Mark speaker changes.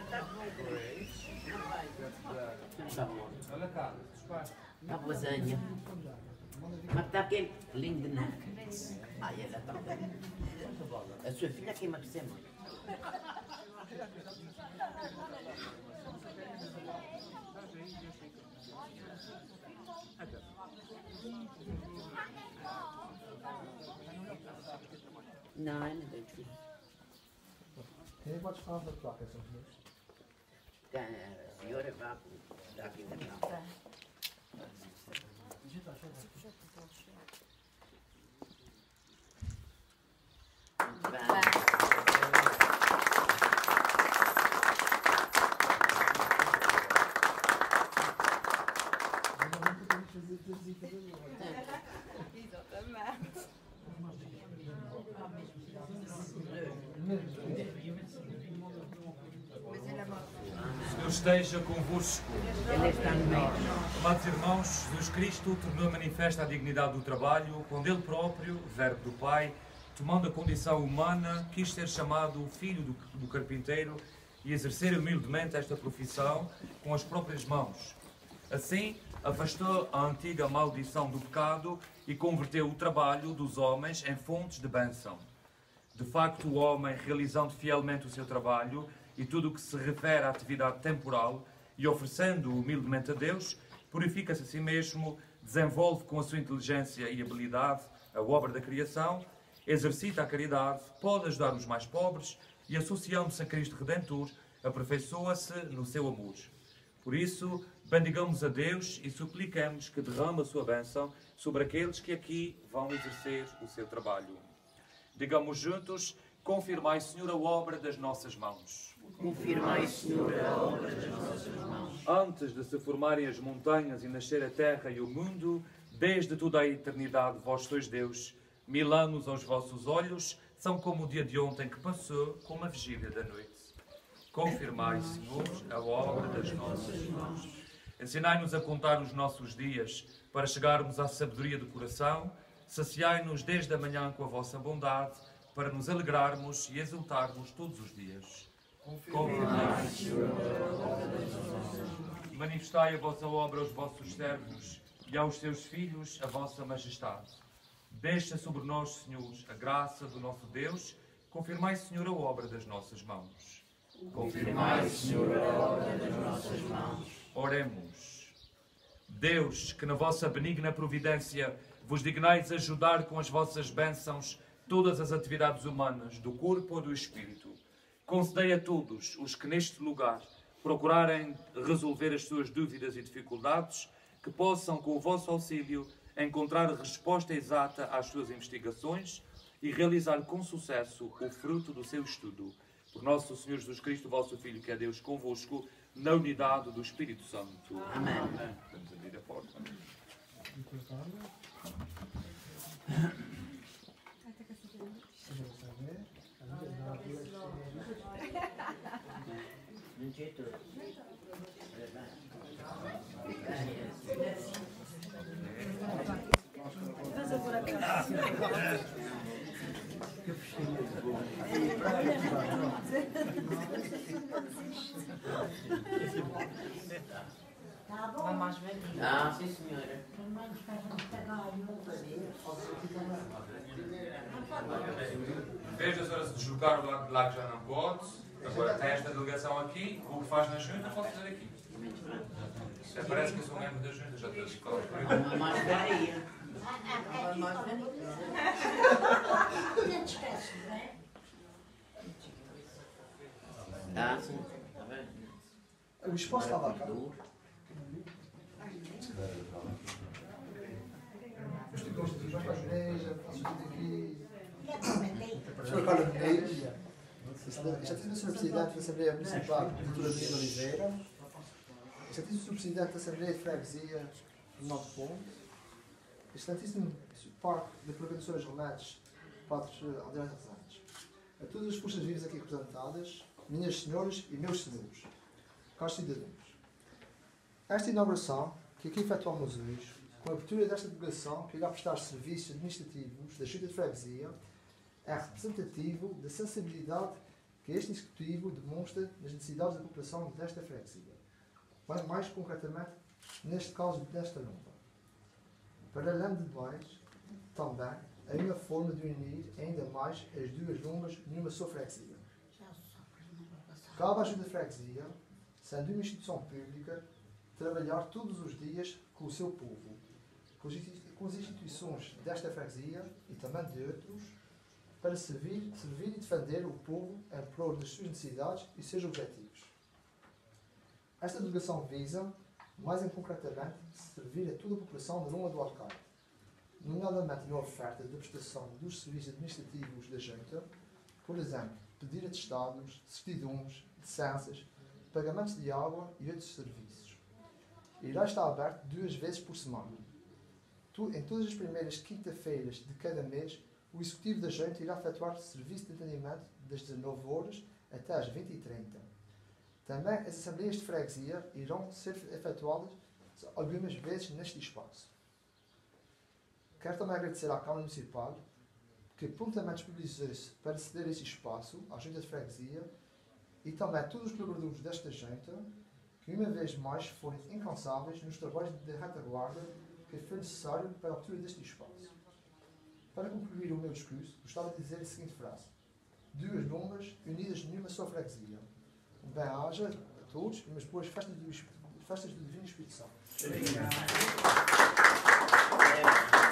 Speaker 1: A lasanha. Mas está aquele lindo, né? Ai, ela está bem. A sua filha que emagreceu muito. Não, é não tem filho.
Speaker 2: Quem pode falar da placa, são os dois?
Speaker 1: A senhora vai daqui da placa. Muito bem.
Speaker 3: Senhor esteja convosco.
Speaker 1: Ele está no meio.
Speaker 3: Amados irmãos, Jesus Cristo tornou manifesta a dignidade do trabalho, quando Ele próprio, Verbo do Pai, tomando a condição humana, quis ser chamado o filho do carpinteiro e exercer humildemente esta profissão com as próprias mãos. Assim, afastou a antiga maldição do pecado e converteu o trabalho dos homens em fontes de bênção. De facto, o homem, realizando fielmente o seu trabalho e tudo o que se refere à atividade temporal e oferecendo-o humildemente a Deus, purifica-se a si mesmo, desenvolve com a sua inteligência e habilidade a obra da criação, exercita a caridade, pode ajudar os mais pobres e, associando-se a Cristo Redentor, aperfeiçoa-se no seu amor. Por isso, bendigamos a Deus e suplicamos que derrame a sua bênção sobre aqueles que aqui vão exercer o seu trabalho. Digamos juntos: confirmai, Senhor, a obra das nossas mãos.
Speaker 1: Confirmai, Senhor, a obra das nossas mãos.
Speaker 3: Antes de se formarem as montanhas e nascer a terra e o mundo, desde toda a eternidade vós sois Deus. 1000 anos aos vossos olhos são como o dia de ontem que passou, como a vigília da noite. Confirmai, Senhor, a obra das nossas mãos. Ensinai-nos a contar os nossos dias, para chegarmos à sabedoria do coração. Saciai-nos desde a manhã com a vossa bondade, para nos alegrarmos e exultarmos todos os dias. Confirmai, Senhor, a obra das nossas mãos. Manifestai a vossa obra aos vossos servos e aos seus filhos a vossa majestade. Deixa sobre nós, Senhor, a graça do nosso Deus. Confirmai, Senhor, a obra das nossas mãos.
Speaker 1: Confirmai, Senhor, a obra das nossas mãos.
Speaker 3: Oremos. Deus, que na vossa benigna providência vos dignais ajudar com as vossas bênçãos todas as atividades humanas, do corpo ou do espírito, concedei a todos os que neste lugar procurarem resolver as suas dúvidas e dificuldades, que possam, com o vosso auxílio, encontrar a resposta exata às suas investigações e realizar com sucesso o fruto do seu estudo. Por nosso Senhor Jesus Cristo, vosso Filho, que é Deus convosco, na unidade do Espírito Santo.
Speaker 1: Amém.
Speaker 3: Vamos abrir a porta.
Speaker 1: Não tinha tudo.
Speaker 4: Tá bom? Mais velhinho.
Speaker 1: Ah, sim, senhora.
Speaker 3: Veja, a senhora se deslocar do lado que já não pode. Agora tem esta delegação aqui. O que faz na junta, pode fazer aqui. Parece que eu sou membro da junta, já estou escola.
Speaker 1: Uma mascaria.
Speaker 4: Não te esquece, né?
Speaker 1: Ah, sim. Está bem.
Speaker 2: O espaço estava cá. Vamos para a igreja, faço tudo aqui. Sr. Carlos Mendes, já tive o Sr. Presidente da Assembleia Municipal de Cultura de Oliveira, já tive o Sr. Presidente da Assembleia de Freguesia do Norte Ponto, excelentíssimo Parque de Prevenções Remédios, Padre André Rezantes, a todas as forças vivas aqui representadas, minhas senhoras e meus senhores, caros cidadãos. Esta inauguração, que aqui efetuamos hoje, com a abertura desta delegação que irá prestar serviços administrativos da Junta de Freguesia, é representativo da sensibilidade que este executivo demonstra nas necessidades da população desta freguesia. Mais concretamente, neste caso desta Lomba. Para além de mais, também há uma forma de unir ainda mais as duas Lombas numa só freguesia. Cabe à Junta de Freguesia, sendo uma instituição pública, trabalhar todos os dias com o seu povo, com as instituições desta freguesia e também de outros, para servir e defender o povo em prol das suas necessidades e seus objetivos. Esta delegação visa, mais em concretamente, servir a toda a população da Lomba do Alcaide, nomeadamente na oferta da prestação dos serviços administrativos da Junta, por exemplo, pedir atestados, certidões, licenças, pagamentos de água e outros serviços. Irá estar aberto 2 vezes por semana. Em todas as primeiras quinta-feiras de cada mês, o Executivo da Junta irá efetuar serviço de atendimento das 19 horas até às 20h30. Também as assembleias de freguesia irão ser efetuadas algumas vezes neste espaço. Quero também agradecer à Câmara Municipal que prontamente disponibilizou-se para ceder este espaço à Junta de Freguesia e também a todos os colaboradores desta Junta que uma vez mais foram incansáveis nos trabalhos de retaguarda que foi necessário para a abertura deste espaço. Para concluir o meu discurso, gostava de dizer a seguinte frase: 2 Lombas unidas numa só freguesia. Bem-aja a todos e umas boas festas do Divino Espírito Santo.